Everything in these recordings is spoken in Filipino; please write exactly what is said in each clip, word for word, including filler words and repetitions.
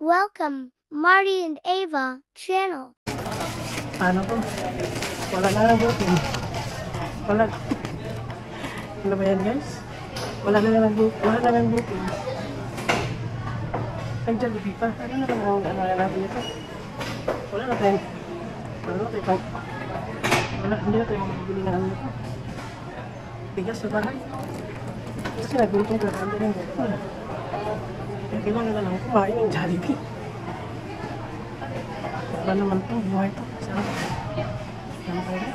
Welcome, Marty and Ava channel. Paano to? Wala na lang booking. Wala. Ano ba yan guys? Wala na lang booking. Wala na lang booking. Ang Jollibee pa. Ano na lang ang ano na natin ito? Wala na tayo. Wala na tayo. Wala. Hindi na tayo magbibili na ano ito. Bigas sa bahay. Kasi nagutom ka. Hindi na yung wala. Kaya kailangan na lang kumain ng Jollibee. Wala naman ito. Buhay ito. Sarap. Sarap tayo.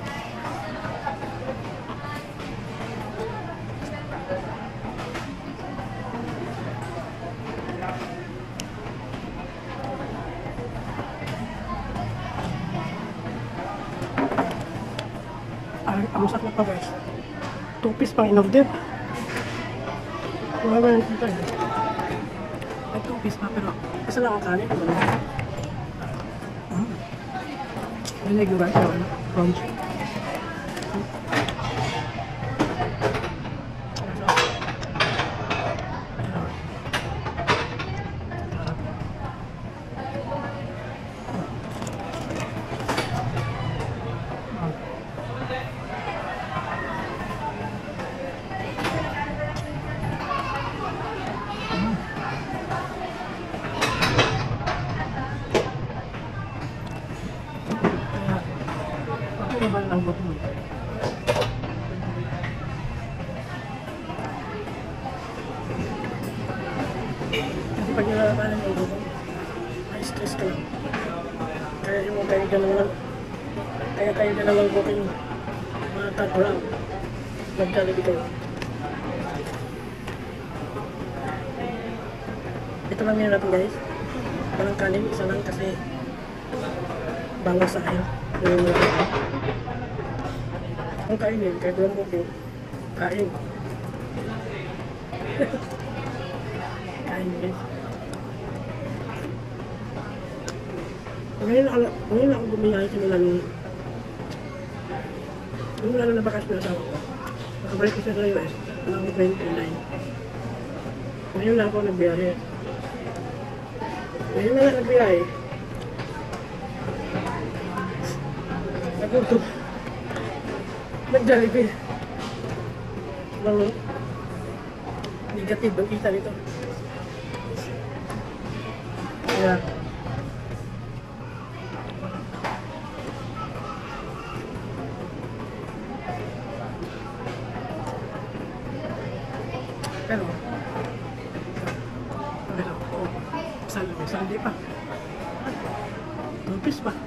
Ay, amusak na pa guys. Two piece pang in-order. Wala ba nang kita eh. Ay, two piece pa pero isa lang ang kanin. Hmm. Nilag yung rice na crunchy. Ano ba ang buto mo? Kasi pag nilalabanan yung buto, may stress ka lang. Kaya yung kayo ka naman, kaya kayo ka naman booking mga tag-round. Mag-Jollibee kayo. Ito lang yun natin guys. Walang kanin, isa lang kasi bawas sa akin. Ang kainin, kahit walang booking, kain. Kain guys. Ngayon, ngayon ako bumiyahe kanila nung nung lalo na bakas na asawa ko. Nakabalik ko siya sa U S, alam ko twenty-nine. Ngayon lang ako nagbiyahe. Ngayon na lang nagbiyahe. Nagutom. Nag-Jollibee. Lalo. Negative ang kita nito. Kaya pero pero oh, saan lang, saan di pa tupis pa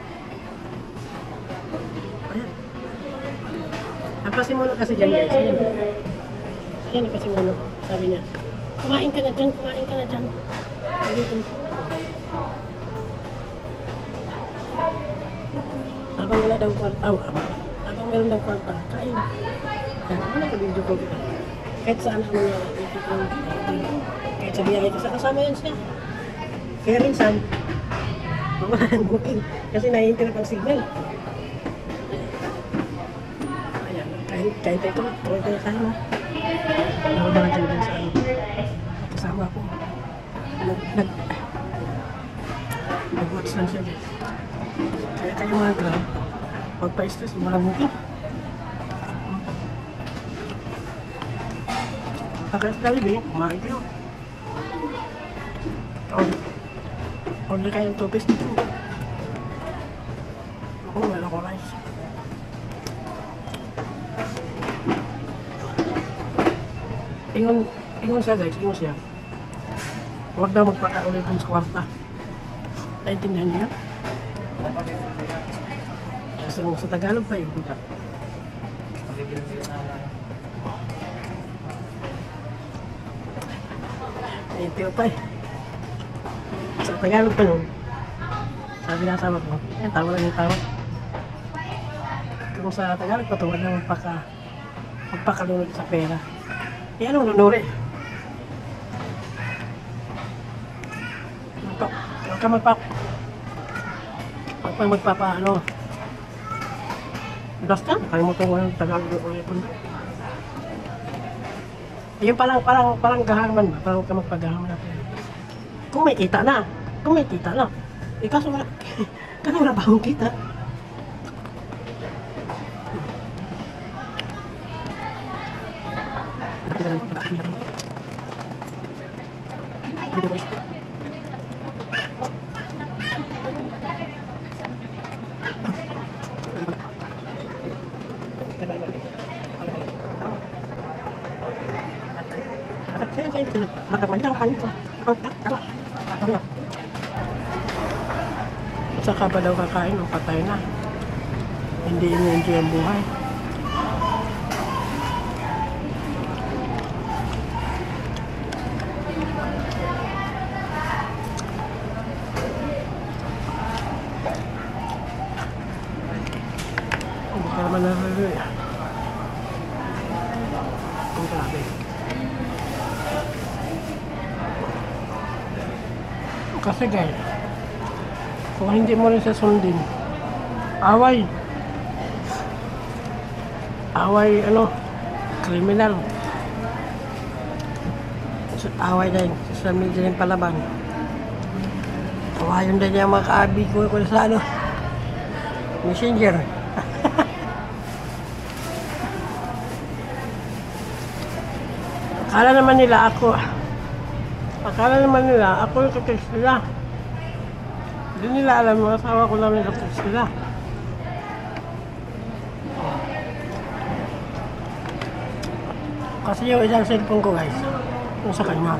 ayan ang pasimuno kasi dyan guys ayan ayan ang pasimuno sabi niya kumain ka na dyan kumain ka na dyan dito habang wala daw kwarta oh, habang meron daw kwarta kain ayan ano na ka-video ko kita kahit saan ako niya, kahit sa biyahe ko, kasama yan siya. Kaya minsan, wala ng booking kasi naiintinap ang signal. Ayan, kahit, kahit ito, tuloy ko na tayo mo. Ako ba natin din sa ano, kasama ko. Nag, nag, nag-watch lang siya. Kaya kayo mga grab, magpa-stress, walang booking. Kaya sa Jollibee, kumain kayo. Order, order kayo ng two piece dito. Ako, meron ko rice. Ingon, ingon siya guys, ingon siya. Huwag daw magpaka-ulit sa kwarta. Naintindihan niya? Kasi sa Tagalog pa yun. Ito pa eh. Sa Tagalog pa nun, sabi na tawag mo, yan, tawag lang yung tawag. Kung sa Tagalog pa, tuwag na magpaka, magpakalunod sa pera. Eh, anong lunuri? Magpa, huwag ka magpa, huwag ka magpapa, ano, basta, kalimutan mo yung Tagalog ulit. Yung parang, parang, parang gahaman ba? Parang ka magpagahaman natin. Kung may kita na, Kung may kita lang. Eh, kaso wala. Kaso wala ba akong kita? Saka pa daw kakain, o patay na. Hindi ini-enjoy ang buhay. Hindi ka naman naluluy. Ang grabe. Kasi guys, kung hindi mo rin siya sundin, away. Away, ano, kriminal. Away din, social media rin palaban. Awayon din niya mga kaabi ko kung sa ano, messenger. Akala naman nila ako, akala naman nila ako yung katext nila. Hindi nila alam mga asawa ko namin katext nila. Kasi yung isang cellphone ko guys, yung sa kanya.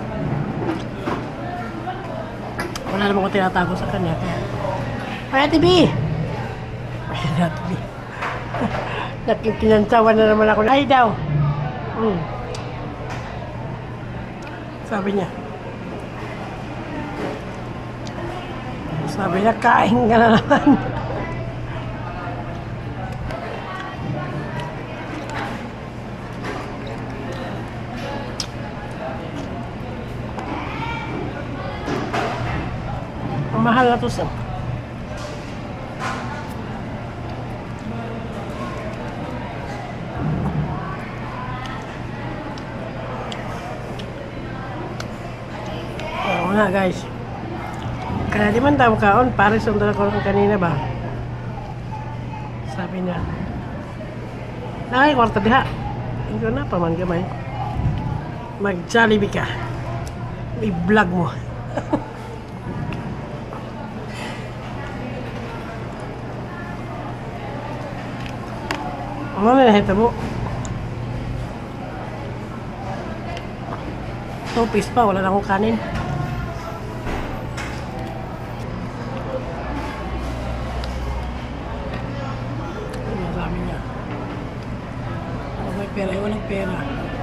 Wala naman ko tinatago sa kanya. Kaya, Paya T V! Paya T V. Nakipinansawan na naman ako. Ay daw! Hmm. Sabi niya. Sabi niya, kain ka na naman. Mahal na to sa oo nga guys, kaya di man daw kaon pares ang dala ko kanina ba, sabi niya nakay kwarta diha hindi ko na pa man gamay mag Jollibee ka i-vlog mo. Ano na nahitabo? two piece pa, wala na akong kanin. Ano sabi niya? Ano may pera? Eh, walang pera.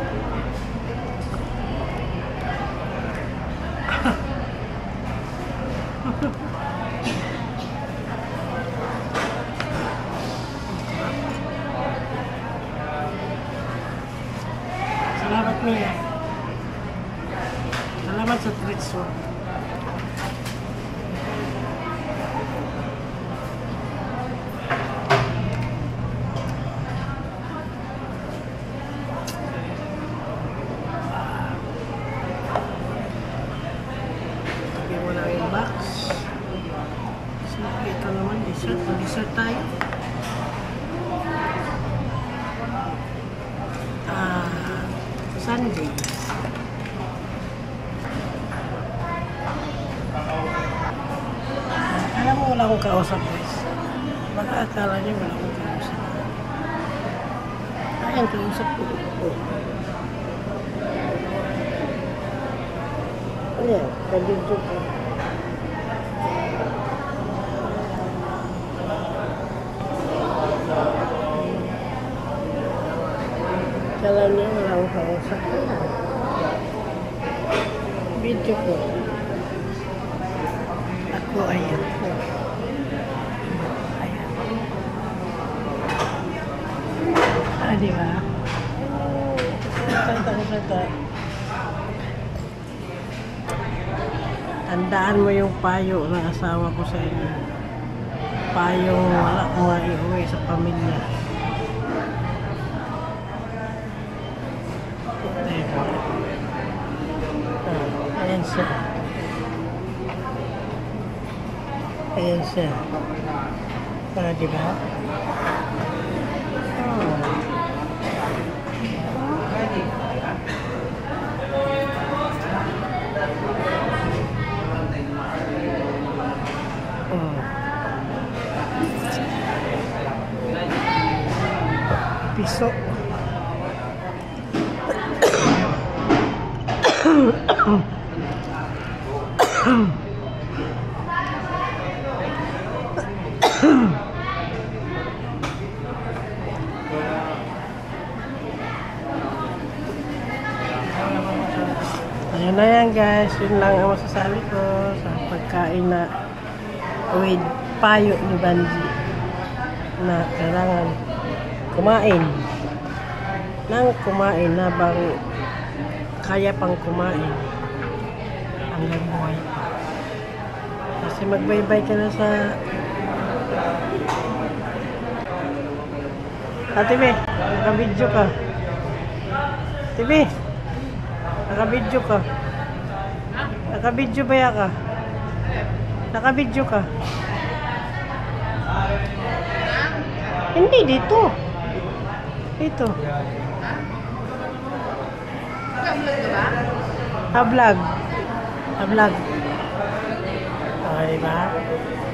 Salamat Mia. Salamat sa treats mo. Lagyan mo lang yung box. Sige, ito naman dessert. Dessert tayo. Ah, Sunday. Alam mo, wala akong kausap guys. Baka akala niyo wala akong kausap. Ayan, kausap ko. Oh. Ayan, kadito ko. Akala niyo wala akong kausap. Video ko. Ako, ayan. Ayan. Ah, di ba? Kanta ko kanta. Tandaan mo yung payo ng asawa ko sa inyo. Payong wala ko nga iuwi sa pamilya. Teka. Ah, ayan siya. Ayan siya. Ah, di ba? Oh. Oh. Piso. Ayan na yan guys, yun lang ang masasabi ko sa pagkain na with payo ni Banji na kailangan kumain nang kumain na bang kaya pang kumain hanggang buhay pa. Kasi magbaybay ka na sa Ate Be, naka-video ka. Ate Be, naka-video ka. Naka-video ba ya ka? Naka-video ka. Hindi, dito. Dito. Ha-vlog. Ha-vlog. Okay, diba?